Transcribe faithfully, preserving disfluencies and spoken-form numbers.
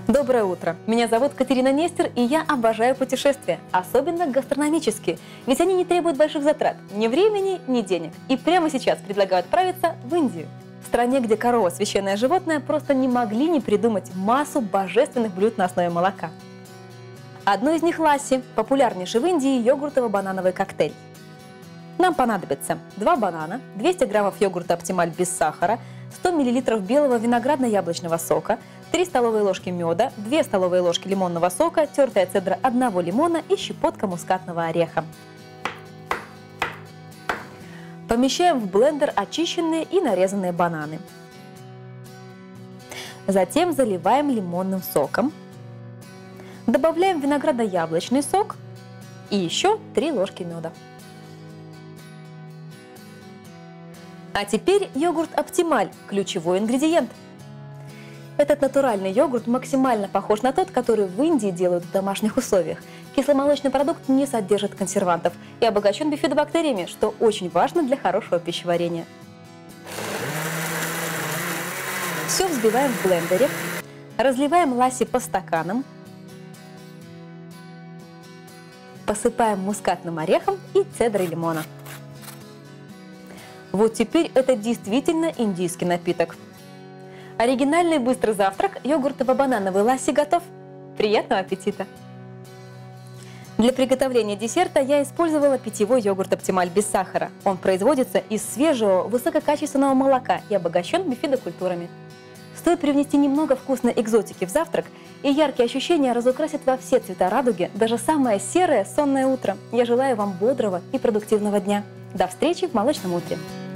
Доброе утро! Меня зовут Катерина Нестер, и я обожаю путешествия, особенно гастрономические, ведь они не требуют больших затрат, ни времени, ни денег. И прямо сейчас предлагаю отправиться в Индию. В стране, где корова – священное животное, просто не могли не придумать массу божественных блюд на основе молока. Одно из них – ласси, популярнейший в Индии йогуртово-банановый коктейль. Нам понадобится два банана, двести граммов йогурта «Оптималь» без сахара, сто миллилитров белого виноградно-яблочного сока, три столовые ложки меда, две столовые ложки лимонного сока, тертая цедра одного лимона и щепотка мускатного ореха. Помещаем в блендер очищенные и нарезанные бананы. Затем заливаем лимонным соком. Добавляем виноградно-яблочный сок и еще три ложки меда. А теперь йогурт «Оптималь» – ключевой ингредиент. Этот натуральный йогурт максимально похож на тот, который в Индии делают в домашних условиях. Кисломолочный продукт не содержит консервантов и обогащен бифидобактериями, что очень важно для хорошего пищеварения. Все взбиваем в блендере, разливаем ласси по стаканам, посыпаем мускатным орехом и цедрой лимона. Вот теперь это действительно индийский напиток. Оригинальный быстрый завтрак йогуртово-банановый ласси готов. Приятного аппетита! Для приготовления десерта я использовала питьевой йогурт «Оптималь» без сахара. Он производится из свежего, высококачественного молока и обогащен бифидокультурами. Стоит привнести немного вкусной экзотики в завтрак, и яркие ощущения разукрасят во все цвета радуги даже самое серое сонное утро. Я желаю вам бодрого и продуктивного дня. До встречи в «Молочном утре».